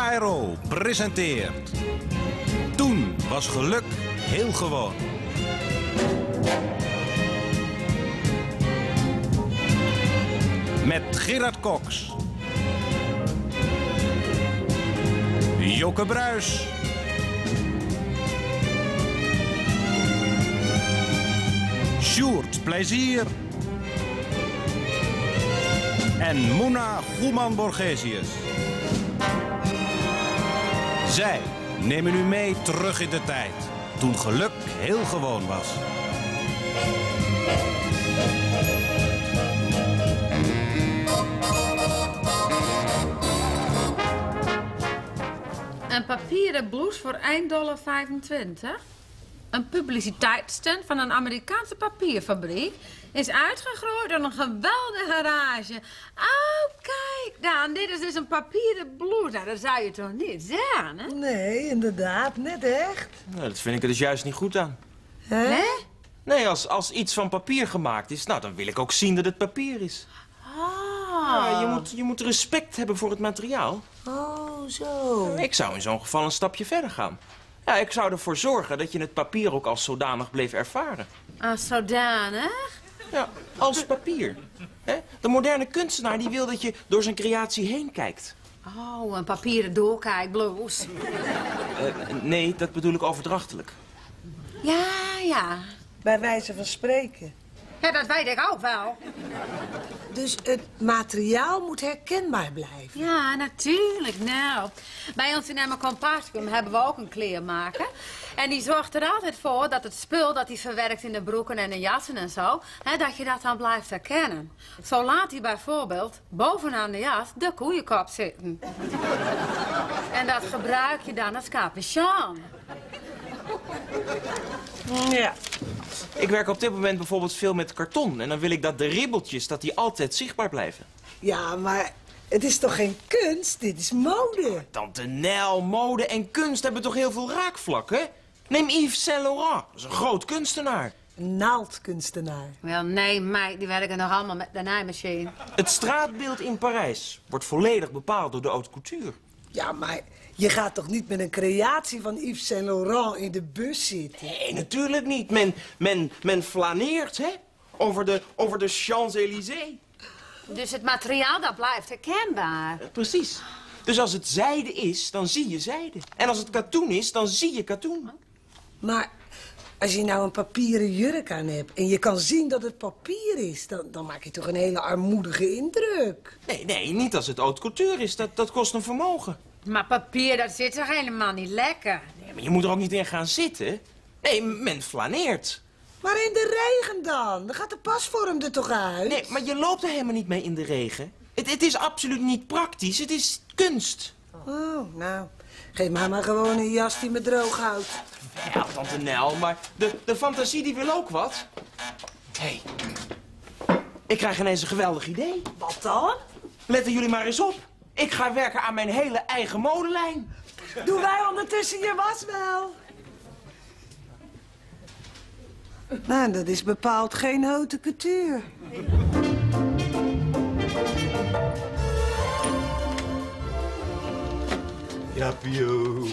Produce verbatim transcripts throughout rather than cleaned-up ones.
K R O presenteert... Toen was geluk heel gewoon. Met Gerard Cox. Joke Bruis. Sjoerd Plezier. En Moena Goeman-Borgesius. Zij nemen u mee terug in de tijd, toen geluk heel gewoon was. Een papieren blouse voor één dollar vijfentwintig. Een publiciteitsstunt van een Amerikaanse papierfabriek is uitgegroeid door een geweldige garage. Oh, kijk dan, dit is dus een papieren blouse. Nou, dat zou je toch niet zeggen, hè? Nee, inderdaad, net echt. Nou, dat vind ik er dus juist niet goed aan. Hè? Hè? Nee, als, als iets van papier gemaakt is, nou, dan wil ik ook zien dat het papier is. Oh. Ja, je, moet, je moet respect hebben voor het materiaal. Oh, zo. Ik zou in zo'n geval een stapje verder gaan. Ja, ik zou ervoor zorgen dat je het papier ook als zodanig bleef ervaren. Als zodanig? Ja, als papier. Hè? De moderne kunstenaar die wil dat je door zijn creatie heen kijkt. Oh, een papieren doorkijkblouse. Uh, nee, dat bedoel ik overdrachtelijk. Ja, ja. Bij wijze van spreken. Ja, dat weet ik ook wel. Dus het materiaal moet herkenbaar blijven. Ja, natuurlijk. Nou, bij ons in Emma Compascum hebben we ook een kleermaker. En die zorgt er altijd voor dat het spul dat hij verwerkt in de broeken en de jassen en zo, hè, dat je dat dan blijft herkennen. Zo laat hij bijvoorbeeld bovenaan de jas de koeienkop zitten. En dat gebruik je dan als capuchon. Ja. Ik werk op dit moment bijvoorbeeld veel met karton. En dan wil ik dat de ribbeltjes, dat die altijd zichtbaar blijven. Ja, maar het is toch geen kunst? Dit is mode. Tante Nel, mode en kunst hebben toch heel veel raakvlakken? Neem Yves Saint Laurent, dat is een groot kunstenaar. Een naaldkunstenaar. Wel, nee, meid, die werken nog allemaal met de naaimachine. Het straatbeeld in Parijs wordt volledig bepaald door de haute couture. Ja, maar je gaat toch niet met een creatie van Yves Saint Laurent in de bus zitten? Nee, natuurlijk niet. Men, men, men flaneert, hè? Over de, over de Champs-Élysées. Dus het materiaal, dat blijft herkenbaar. Uh, precies. Dus als het zijde is, dan zie je zijde. En als het katoen is, dan zie je katoen. Maar als je nou een papieren jurk aan hebt en je kan zien dat het papier is, dan, dan maak je toch een hele armoedige indruk. Nee, nee, niet als het haute couture is. Dat, dat kost een vermogen. Maar papier, dat zit toch helemaal niet lekker? Nee, maar je moet er ook niet in gaan zitten. Nee, men flaneert. Maar in de regen dan? Dan gaat de pasvorm er toch uit? Nee, maar je loopt er helemaal niet mee in de regen. Het, het is absoluut niet praktisch. Het is kunst. Oh, nou, geef mij maar gewoon een jas die me droog houdt. Ja, tante Nel, maar de, de fantasie die wil ook wat. Hé, hey, ik krijg ineens een geweldig idee. Wat dan? Letten jullie maar eens op. Ik ga werken aan mijn hele eigen modelijn. Doen wij ondertussen je was wel? Nou, dat is bepaald geen haute couture. Ja, Pio.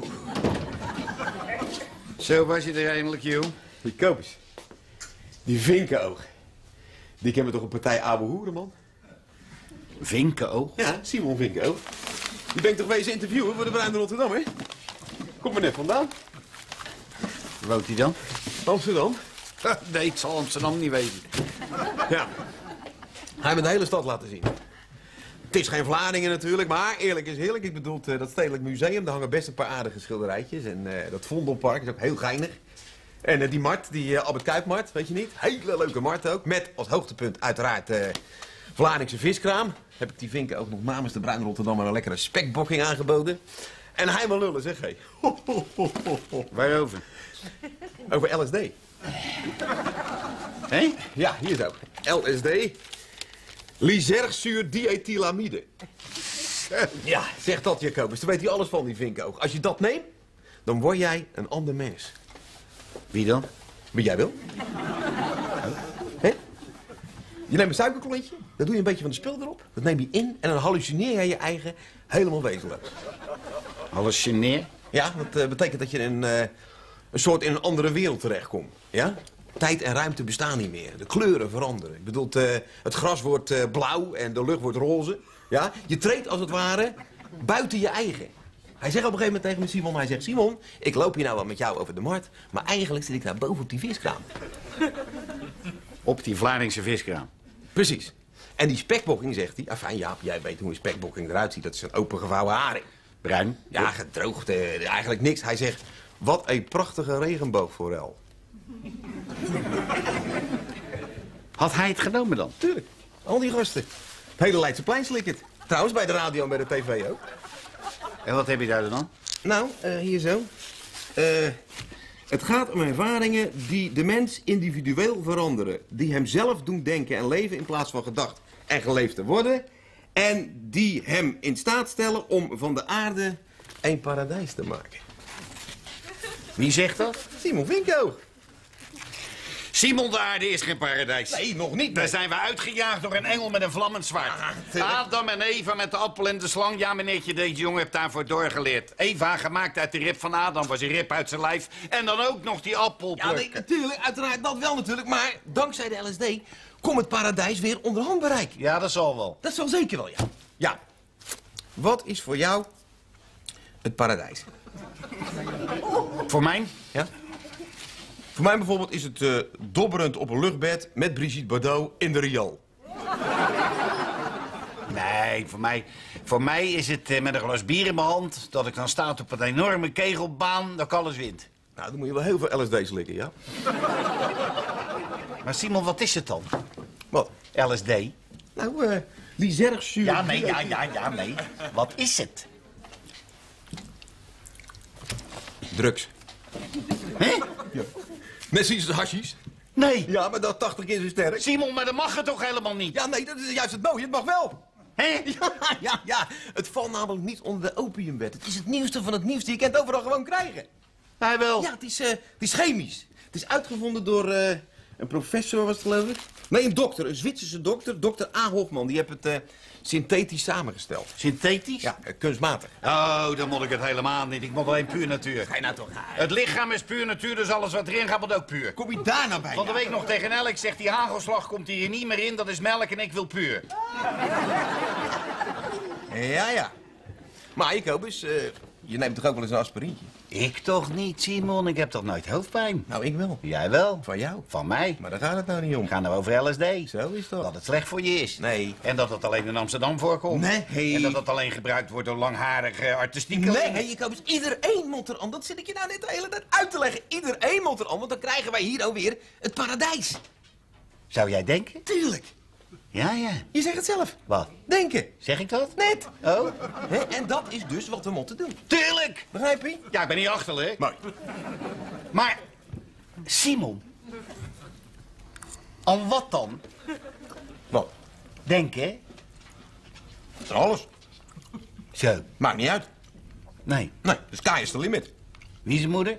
Zo was je er eindelijk, joh. Die koop eens. Die vinkenoog. Die kennen toch een partij oude hoeren, man? Vinkenoog? Ja, Simon Vinkenoog. Die ben ik toch wezen interviewen voor de Bruine Rotterdam, hè? Kom maar net vandaan. Waar woont hij dan? Amsterdam. Nee, het zal Amsterdam niet wezen. Ja. Hij heeft de hele stad laten zien. Het is geen Vlaardingen natuurlijk, maar eerlijk is eerlijk. Ik bedoel, uh, dat Stedelijk Museum, daar hangen best een paar aardige schilderijtjes. En uh, dat Vondelpark is ook heel geinig. En uh, die markt, die uh, Albert Kuipmarkt, weet je niet? Hele leuke markt ook. Met als hoogtepunt uiteraard uh, Vlaardingse viskraam. Heb ik die vinken ook nog namens de Bruine Rotterdam maar een lekkere spekbokking aangeboden. En hij wil lullen, zeg hé. Waarover? Over L S D. Hé? Ja, hier zo. L S D. Lysergzuurdietylamide. Ja, zeg dat, Jacobus. Daar weet hij alles van, die vinkenoog. Als je dat neemt, dan word jij een ander mens. Wie dan? Wie jij wil. Hè? Je neemt een suikerklontje, dan doe je een beetje van de spul erop. Dat neem je in en dan hallucineer jij je eigen helemaal wezenloos. Hallucineer? Ja, dat uh, betekent dat je in, uh, een soort in een andere wereld terechtkomt. Ja? Tijd en ruimte bestaan niet meer. De kleuren veranderen. Ik bedoel, uh, het gras wordt uh, blauw en de lucht wordt roze. Ja? Je treedt als het ware buiten je eigen. Hij zegt op een gegeven moment tegen me, Simon, hij zegt... Simon, ik loop hier nou wel met jou over de markt... maar eigenlijk zit ik daar boven op die viskraam. Op die Vlaardingse viskraam. Precies. En die spekbokking, zegt hij... Afijn, Jaap, jij weet hoe een spekbokking eruit ziet. Dat is een opengevouwen haring. Bruin? Ja, gedroogd, eh, eigenlijk niks. Hij zegt, wat een prachtige regenboogforel. Had hij het genomen dan? Tuurlijk, al die gasten. Het hele Leidseplein slikt het. Trouwens, bij de radio en bij de tv ook. En wat heb je daar dan? Nou, uh, hier zo. Uh, het gaat om ervaringen die de mens individueel veranderen. Die hem zelf doen denken en leven in plaats van gedacht en geleefd te worden. En die hem in staat stellen om van de aarde een paradijs te maken. Wie zegt dat? Simon Vinko. Simon, de aarde is geen paradijs. Nee, nog niet. Daar Nee. zijn we uitgejaagd door een engel met een vlammend zwaard. Ah, Adam en Eva met de appel en de slang. Ja, meneertje, deze jongen heeft daarvoor doorgeleerd. Eva, gemaakt uit de rib van Adam, was een rib uit zijn lijf. En dan ook nog die appel. Ja, nee, natuurlijk, uiteraard, dat wel natuurlijk. Maar dankzij de L S D komt het paradijs weer onder handbereik. Ja, dat zal wel. Dat zal zeker wel, ja. Ja. Wat is voor jou het paradijs? Voor mij? Ja? Voor mij bijvoorbeeld is het uh, dobberend op een luchtbed met Brigitte Bardot in de riool. Nee, voor mij, voor mij is het uh, met een glas bier in mijn hand... dat ik dan sta op een enorme kegelbaan, dat ik alles wint. Nou, dan moet je wel heel veel L S D slikken, ja? Maar Simon, wat is het dan? Wat? L S D? Nou, eh, uh, lysergzuur. Ja, nee, ja, ja, ja, nee. Wat is het? Drugs. Hè? Ja. Net zoals hashies. Nee. Ja, maar dat tachtig keer zo sterk. Simon, maar dat mag het toch helemaal niet? Ja, nee, dat is juist het mooie. Het mag wel. Hè? Ja, ja, ja. Het valt namelijk niet onder de opiumwet. Het is het nieuwste van het nieuwste. Je kent overal gewoon krijgen. Hij wel. Ja, het is, uh, het is chemisch. Het is uitgevonden door uh, een professor, was het geloof ik? Nee, een dokter. Een Zwitserse dokter. dokter A. Hofman. Die heeft het uh, synthetisch samengesteld. Synthetisch? Ja, uh, kunstmatig. Oh, dan moet ik het helemaal niet. Ik moet alleen puur natuur. Ga je nou toch uit? Het lichaam is puur natuur, dus alles wat erin gaat moet ook puur. Kom je daar nou bij? Van de week nog tegen Alex zegt die hagelslag komt hier niet meer in. Dat is melk en ik wil puur. Ja, ja. Maar Jacobus, uh, je neemt toch ook wel eens een aspirintje? Ik toch niet, Simon. Ik heb toch nooit hoofdpijn? Nou, ik wel. Jij wel. Van jou. Van mij. Maar daar gaat het nou niet om. We gaan nou over L S D. Zo is dat. Dat het slecht voor je is. Nee. En dat het alleen in Amsterdam voorkomt. Nee. En dat het alleen gebruikt wordt door langharige artistieke... Nee, hey, Jacobus, iedereen moet er aan. Dat zit ik je nou net de hele tijd uit te leggen. Iedereen moet er aan, want dan krijgen wij hier alweer het paradijs. Zou jij denken? Tuurlijk. Ja, ja. Je zegt het zelf. Wat? Denken. Zeg ik dat? Net. Oh? Hè? En dat is dus wat we moeten doen. Tuurlijk! Begrijp je? Ja, ik ben niet achterlijk. Mooi. Maar, Simon, aan wat dan? Wat? Denken? Dat is alles. Zo. Maakt niet uit. Nee. Nee, de sky is the limit. Wie is zijn moeder?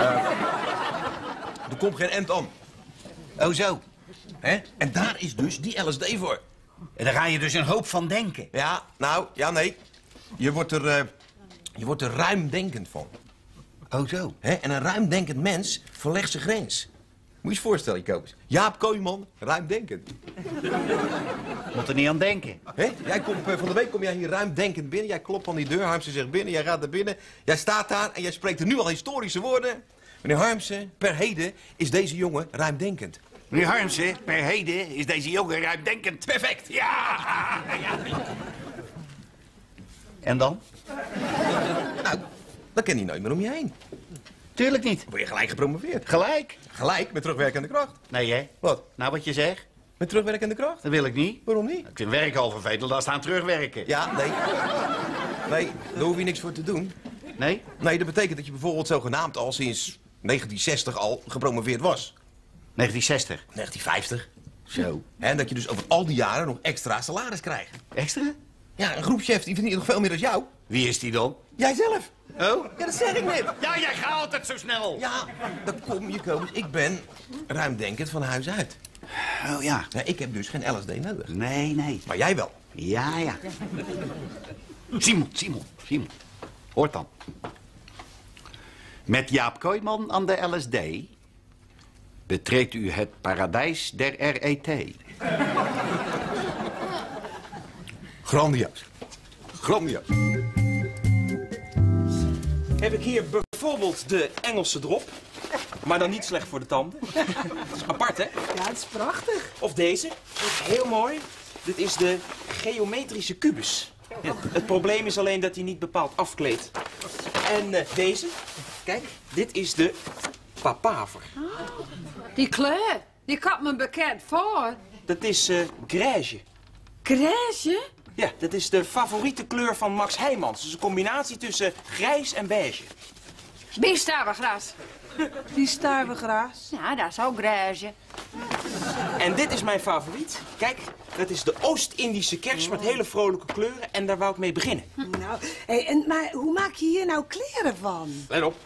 Er komt geen end aan. Oh, zo. Hè? En daar is dus die L S D voor. En daar ga je dus een hoop van denken. Ja, nou, ja, nee. Je wordt er, uh, je wordt er ruimdenkend van. Oh, zo. Hè? En een ruimdenkend mens verlegt zijn grens. Moet je eens voorstellen, Jacobus. Jaap Kooijman, ruimdenkend. Moet er niet aan denken. Hè? Jij komt, uh, van de week kom jij hier ruimdenkend binnen. Jij klopt aan die deur, Harmsen zegt binnen, jij gaat naar binnen. Jij staat daar en jij spreekt er nu al historische woorden. Meneer Harmsen, per heden is deze jongen ruimdenkend. Meneer Harmsen, per heden is deze jongen ruimdenkend. Perfect. Ja! ja. En dan? Nou, dan ken je nooit meer om je heen. Tuurlijk niet. Dan word je gelijk gepromoveerd. Gelijk? Gelijk, met terugwerkende kracht. Nee, hè? Wat? Nou, wat je zegt, Met terugwerkende kracht? dat wil ik niet. Waarom niet? Ik vind werk al vervelend, laat staan terugwerken. Ja, nee. Nee, daar hoef je niks voor te doen. Nee? Nee, dat betekent dat je bijvoorbeeld zogenaamd al sinds negentien zestig al gepromoveerd was. negentien zestig. negentien vijftig. Zo. En dat je dus over al die jaren nog extra salaris krijgt. Extra? Ja, een groepschef die verdient nog veel meer dan jou. Wie is die dan? Jijzelf. Oh? Ja, dat zeg ik net. Ja, jij gaat altijd zo snel. Ja, dat kom je komen. Ik ben ruimdenkend van huis uit. Oh ja. Ja, ik heb dus geen L S D nodig. Nee, nee. Maar jij wel. Ja, ja. Simon, Simon, Simon. Hoort dan. Met Jaap Kooijman aan de L S D betreedt u het paradijs der R E T. Grandioos. Grandioos. Heb ik hier bijvoorbeeld de Engelse drop. Maar dan niet slecht voor de tanden. Dat is apart, hè? Ja, het is prachtig. Of deze. Dat is heel mooi. Dit is de geometrische kubus. Ja, het probleem is alleen dat hij niet bepaald afkleedt. En uh, deze. Kijk, dit is de papaver. Die kleur, die komt me bekend voor. Dat is uh, grijsje. Grijsje? Ja, dat is de favoriete kleur van Max Heijmans. Dus een combinatie tussen grijs en beige. Biestarwegras. Die starwegraas. Ja, dat is ook grijsje. En dit is mijn favoriet. Kijk, dat is de Oost-Indische kers met hele vrolijke kleuren. En daar wou ik mee beginnen. Nou, hey, en, maar hoe maak je hier nou kleren van? Let op.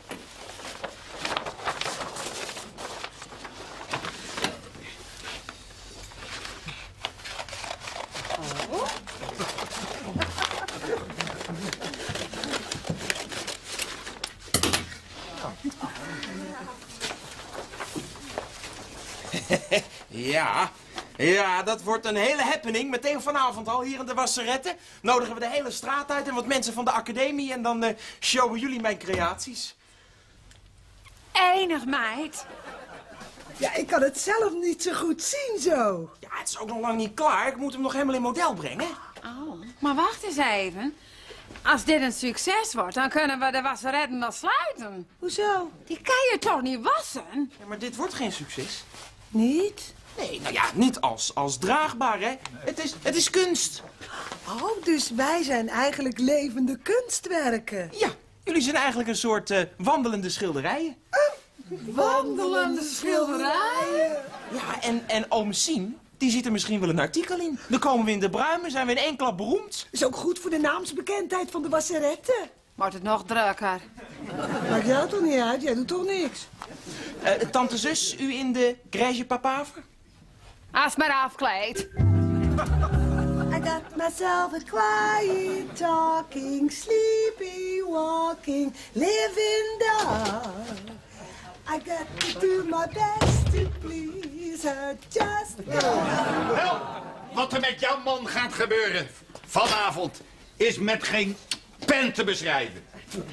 Ja, ja, dat wordt een hele happening. Meteen vanavond al hier in de Wasseretten. Nodigen we de hele straat uit en wat mensen van de academie. En dan uh, showen jullie mijn creaties. Enig, meid. Ja, ik kan het zelf niet zo goed zien zo. Ja, het is ook nog lang niet klaar. Ik moet hem nog helemaal in model brengen. Oh, maar wacht eens even. Als dit een succes wordt, dan kunnen we de wasseretten nog sluiten. Hoezo? Die kan je toch niet wassen? Ja, maar dit wordt geen succes. Niet? Nee, nou ja, niet als, als draagbaar, hè. Het is, het is kunst. Oh, dus wij zijn eigenlijk levende kunstwerken. Ja, jullie zijn eigenlijk een soort uh, wandelende schilderijen. Wandelende schilderijen. Ja, en, en oom Sien, die ziet er misschien wel een artikel in. Dan komen we in de Bruimen, zijn we in één klap beroemd. Is ook goed voor de naamsbekendheid van de Wasseretten. Wordt het nog drukker? Maakt jou toch niet uit? Jij doet toch niks? Uh, tante zus, u in de grijze papaver? Als maar afkleed. I got myself a quiet talking, sleepy walking, living dog. I got to do my best to please her, just Help! Wat er met jouw man gaat gebeuren vanavond is met geen pen te beschrijven.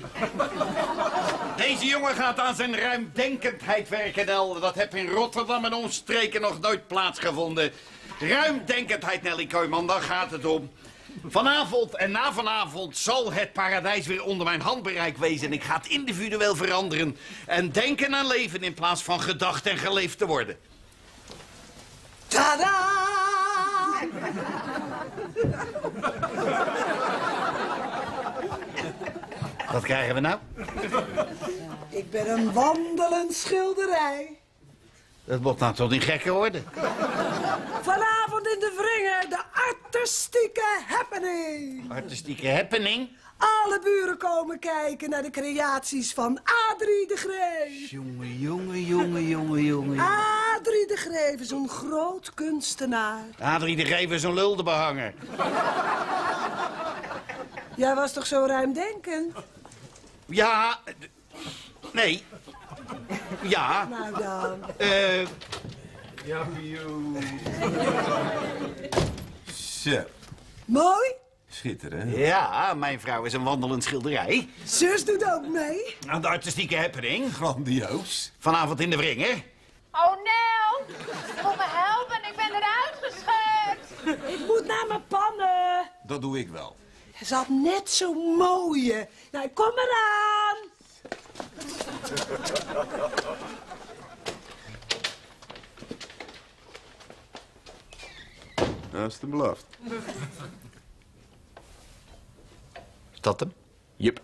Deze jongen gaat aan zijn ruimdenkendheid werken, Nel. Dat heb in Rotterdam en omstreken nog nooit plaatsgevonden. Ruimdenkendheid, Nelly Kooijman, daar gaat het om. Vanavond en na vanavond zal het paradijs weer onder mijn handbereik wezen. En ik ga het individueel veranderen. En denken aan leven in plaats van gedacht en geleefd te worden. Tada! Wat krijgen we nou? Ik ben een wandelend schilderij. Dat wordt nou toch niet gekker worden? Vanavond in de Wringer, de artistieke happening. Artistieke happening? Alle buren komen kijken naar de creaties van Adrie de Greef. Jongen, jongen, jongen, jongen, jongen. Adrie de Greef is een groot kunstenaar. Adrie de Greef is een luldebehanger. Jij was toch zo ruimdenkend? Ja, nee. Ja. Nou dan. Eh... Ja, pioe. Zo. Mooi. Schitterend. Ja, mijn vrouw is een wandelend schilderij. Zus doet ook mee. Aan de artistieke happening. Grandioos. Vanavond in de Wringer. Oh, Nel! Kom me helpen, ik ben eruit gescheurd. Ik moet naar mijn pannen. Dat doe ik wel. Ze had net zo'n mooie. Nou, kom eraan. Dat is de belofte. Is dat hem? Jep.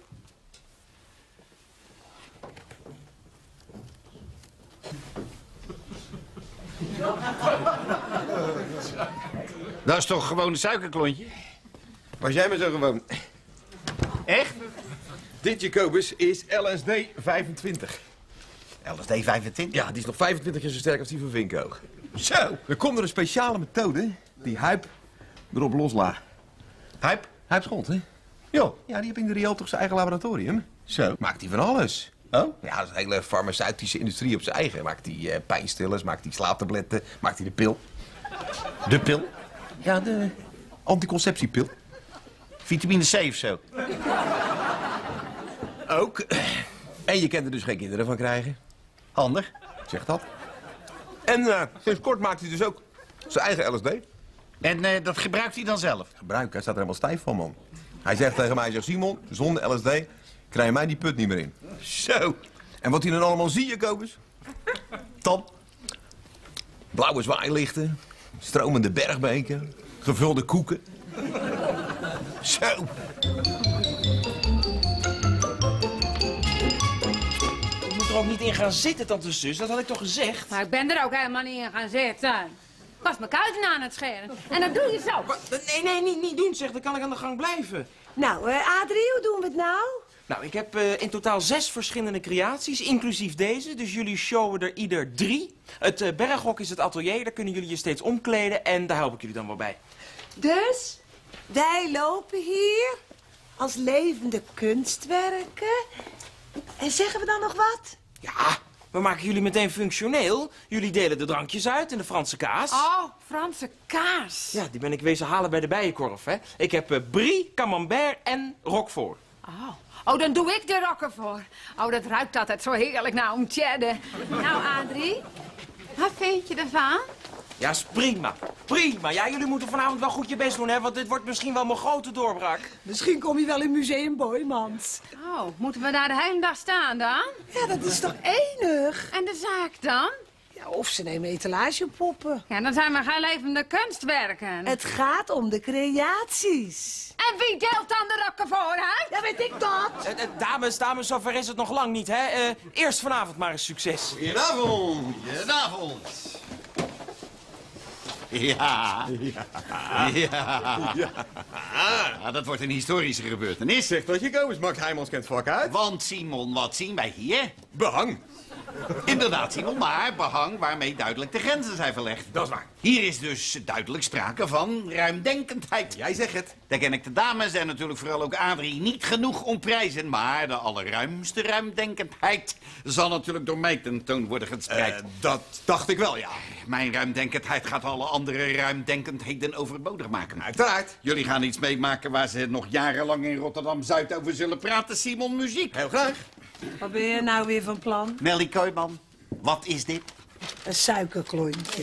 Dat is toch gewoon een suikerklontje? Was jij maar zo gewoon. Echt? Dit, Jacobus, is L S D vijfentwintig. L S D vijfentwintig? Ja, die is nog vijfentwintig keer zo sterk als die van Vinko. Zo! Er komt er een speciale methode die Huip erop loslaat. Huip? Huip Schond, hè? Jo, ja, die heb in de Riel toch zijn eigen laboratorium. Zo. Maakt hij van alles. Oh? Ja, dat is een hele farmaceutische industrie op zijn eigen. Maakt hij uh, pijnstillers, maakt hij slaaptabletten, maakt hij de pil. De pil? Ja, de anticonceptiepil. Vitamine C of zo? Ook. En je kan er dus geen kinderen van krijgen. Handig. Zeg dat. En uh, sinds kort maakt hij dus ook zijn eigen L S D. En uh, dat gebruikt hij dan zelf? Gebruik, hij staat er helemaal stijf van, man. Hij zegt tegen mij, zegt Simon, zonder L S D krijg je mij die put niet meer in. Zo. En wat hij dan allemaal zie, Jacobus? Top. Blauwe zwaailichten, stromende bergbeken, gevulde koeken. Zo. Je moet er ook niet in gaan zitten, tante zus. Dat had ik toch gezegd? Maar ik ben er ook helemaal niet in gaan zitten. Ik was mijn kuiten aan het scheren. En dat doe je zo. Maar, nee, nee, niet, niet doen, zeg. Dan kan ik aan de gang blijven. Nou, uh, Adrie, hoe doen we het nou? Nou, ik heb uh, in totaal zes verschillende creaties, inclusief deze. Dus jullie showen er ieder drie. Het uh, berghok is het atelier, daar kunnen jullie je steeds omkleden. En daar help ik jullie dan wel bij. Dus, wij lopen hier als levende kunstwerken. En zeggen we dan nog wat? Ja, we maken jullie meteen functioneel. Jullie delen de drankjes uit en de Franse kaas. Oh, Franse kaas. Ja, die ben ik wezen halen bij de bijenkorf, hè. Ik heb uh, brie, camembert en roquefort. Oh. Oh, dan doe ik de rokken voor. Oh, dat ruikt altijd zo heerlijk naar om cheddar. Nou, Adrie, wat vind je ervan? Ja, is prima. Prima. Ja, jullie moeten vanavond wel goed je best doen, hè. Want dit wordt misschien wel mijn grote doorbraak. Misschien kom je wel in Museum Boijmans. Oh, moeten we daar de hele dag staan dan? Ja, dat is toch enig? En de zaak dan? Ja, of ze nemen etalagepoppen. Ja, dan zijn we geen levende kunstwerken. Het gaat om de creaties. En wie deelt dan de rokken voor, hè? Ja, weet ik dat. Uh, uh, dames, dames, zover is het nog lang niet, hè. Uh, eerst vanavond maar een succes. Goedenavond. Goedenavond. Ja. Ja. Ja. Ja. Dat wordt een historische gebeurtenis. Zeg dat, Jacobus, Max Heijmans kent vak uit. Want Simon, wat zien wij hier? Behang. Inderdaad, Simon, maar behang waarmee duidelijk de grenzen zijn verlegd. Dat is waar. Hier is dus duidelijk sprake van ruimdenkendheid. Jij zegt het. Daar ken ik de dames en natuurlijk vooral ook Adrie niet genoeg om prijzen. Maar de allerruimste ruimdenkendheid zal natuurlijk door mij tentoon worden gespreid. Uh, dat dacht ik wel, ja. Mijn ruimdenkendheid gaat alle andere ruimdenkendheden overbodig maken. Uiteraard. Jullie gaan iets meemaken waar ze nog jarenlang in Rotterdam-Zuid over zullen praten. Simon, muziek. Heel graag. Wat ben je nou weer van plan? Nelly Kooijman, wat is dit? Een suikerklontje.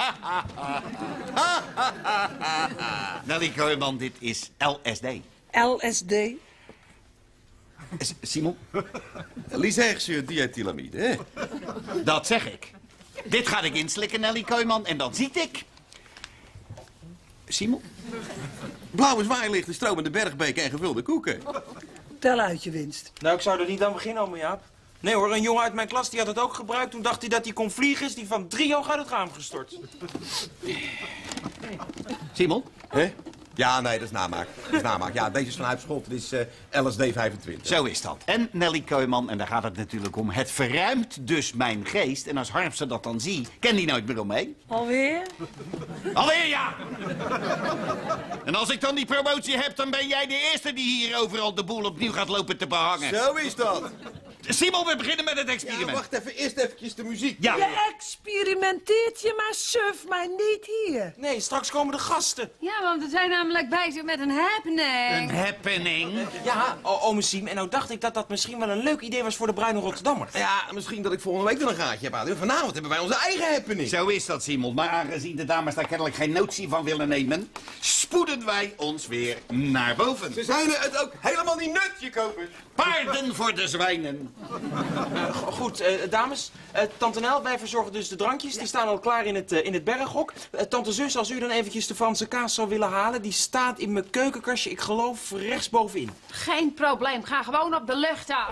Nelly Kooijman, dit is L S D. L S D. S- Simon? Lysergium-diethylamide, hè? Dat zeg ik. Dit ga ik inslikken, Nelly Kooijman, en dan ziet ik... Simon? Blauwe zwaailichten, stromende bergbeken en gevulde koeken. Tel uit je winst. Nou, ik zou er niet aan beginnen, ome Jaap. Nee hoor, een jongen uit mijn klas die had het ook gebruikt. Toen dacht hij dat hij kon vliegen, is die van drie hoog uit het raam gestort. Simon? Hè? Ja, nee, dat is namaak. Dat is namaak. Ja, deze is van Huipschot. Dit is uh, L S D vijfentwintig. Zo is dat. En Nelly Kooijman, en daar gaat het natuurlijk om, het verruimt dus mijn geest. En als Harmsen dat dan ziet, ken die nooit meer omheen. Alweer? Alweer ja! En als ik dan die promotie heb, dan ben jij de eerste die hier overal de boel opnieuw gaat lopen te behangen. Zo is dat. Simon, we beginnen met het Ja, experiment. wacht even. Eerst eventjes de muziek. Ja. Je experimenteert je maar suf, maar niet hier. Nee, straks komen de gasten. Ja, want we zijn namelijk bezig met een happening. Een happening. Ja, o- ome Siem, en nou dacht ik dat dat misschien wel een leuk idee was voor de Bruine Rotterdammer. Ja, misschien dat ik volgende week dan een gaatje heb. Adrie. Vanavond hebben wij onze eigen happening. Zo is dat, Simon. Maar aangezien de dames daar kennelijk geen notie van willen nemen, spoeden wij ons weer naar boven. Ze zijn het ook helemaal niet nut, Jacobus. Paarden voor de zwijnen. Go- Goed, eh, dames, eh, tante Nel, wij verzorgen dus de drankjes. Die staan al klaar in het, eh, in het berghok. Eh, tante Zus, als u dan eventjes de Franse kaas zou willen halen, die staat in mijn keukenkastje, ik geloof rechtsbovenin. Geen probleem, ga gewoon op de lucht af.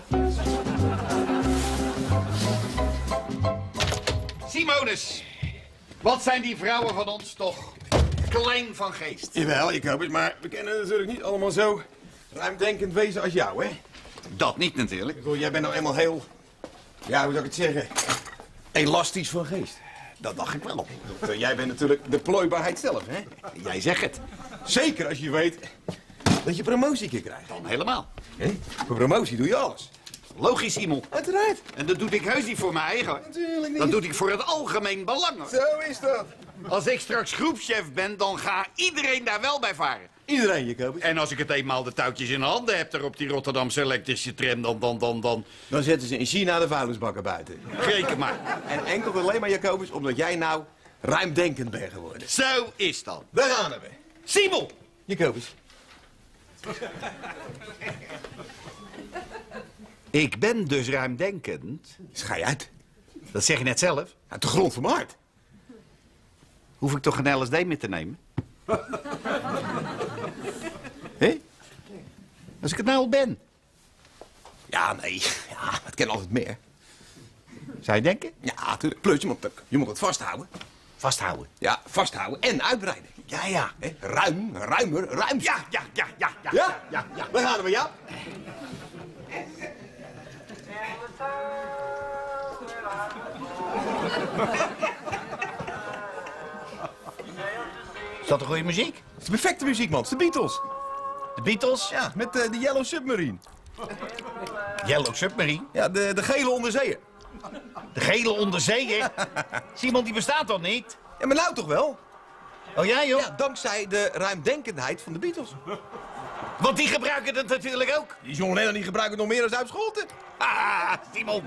Simonus, wat zijn die vrouwen van ons toch klein van geest. Jawel, Jacobus, maar we kennen natuurlijk niet allemaal zo ruimdenkend wezen als jou, hè? Dat niet natuurlijk. Ik bedoel, jij bent nou eenmaal heel, ja, hoe zou ik het zeggen, elastisch van geest. Dat dacht ik wel. Jij bent natuurlijk de plooibaarheid zelf, hè? Jij zegt het. Zeker als je weet Dat je promotie kan krijgen. Dan helemaal. Hé? Voor promotie doe je alles. Logisch, Simon. Uiteraard. En dat doe ik heus niet voor mijn eigen. Natuurlijk niet. Dat doe ik voor het algemeen belang. hoor. Zo is dat. Als ik straks groepschef ben, dan gaat iedereen daar wel bij varen. Iedereen, Jacobus. En als ik het eenmaal de touwtjes in handen heb, er op die Rotterdamse elektrische tram, dan, dan, dan, dan... Dan zetten ze in China de vuilnisbakken buiten. Reken maar. En enkel alleen maar, Jacobus, omdat jij nou ruimdenkend bent geworden. Zo is dat. Daar gaan we. Simon! Jacobus. Ik ben dus ruimdenkend. Schij uit. Dat zeg je net zelf. Uit de grond van mijn hart. Hoef ik toch een L S D mee te nemen? Hé? Als ik het nou al ben. Ja, nee. Ja, het kan altijd meer. Zou je denken? Ja, natuurlijk. Plus, je moet, het- je moet het vasthouden. Vasthouden. Ja, vasthouden en uitbreiden. Ja, ja. Hé? Ruim, ruimer, ruim. Ja, ja, ja, ja, ja. Ja? ja, ja. Daar gaan we, ja. Is dat een goede muziek? Het is de perfecte muziek, man. Het is de Beatles. De Beatles? Ja, met uh, de Yellow Submarine. Yellow Submarine? Ja, de, de gele onderzeeër. De gele onderzeeër? Simon, die bestaat toch niet? Ja, maar nou toch wel? Oh ja, joh? Ja, dankzij de ruimdenkendheid van de Beatles. Want die gebruiken het natuurlijk ook. Die John Lennon die gebruiken nog meer dan uit Scholten. Ah, Simon.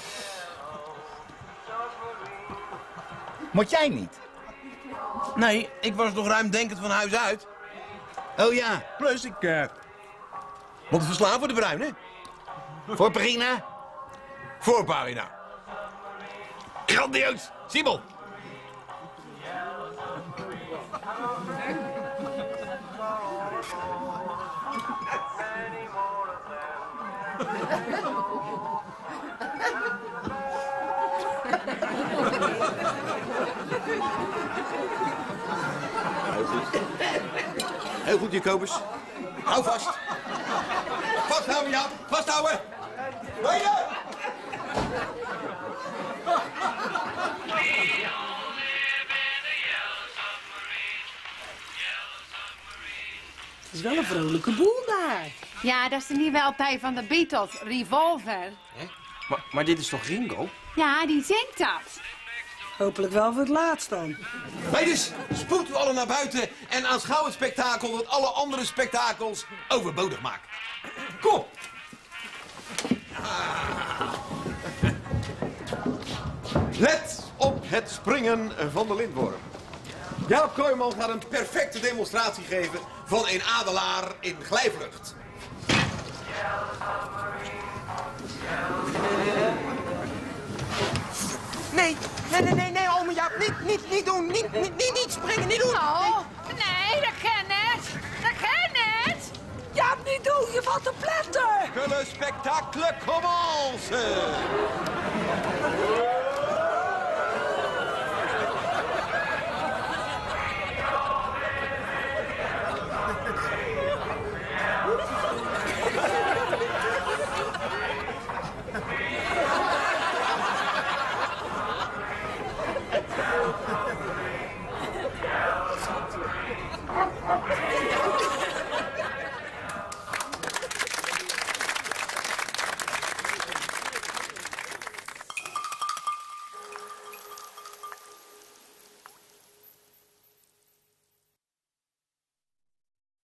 Moet jij niet? Nee, ik was nog ruimdenkend van huis uit. Oh ja. Plus, ik uh, moet het verslaan voor de bruine. Voor Perina? Voorpagina. Grandioos. Simon. Heel goed, Jacobus. Hou vast. Vasthouden, Jaap. Vasthouden. Rijden! Het is wel een vrolijke boel daar. Ja, dat is de nieuwe L P van de Beatles, Revolver. Hè? Maar, maar dit is toch Ringo? Ja, die zingt dat. Hopelijk wel voor het laatst dan. Meisjes, spoed u allen naar buiten en aanschouw het spektakel dat alle andere spektakels overbodig maakt. Kom! Ah. Let op het springen van de lintworm. Jaap Kooijman gaat een perfecte demonstratie geven van een adelaar in glijvlucht. Nee, nee, nee, nee, nee, ome Jaap. Niet, niet, niet doen. Niet, niet, niet, niet springen, niet doen. Oh, nee, dat kan net. Dat kan net. Jaap, niet doen, je valt te pletter. Que le spectacle commence!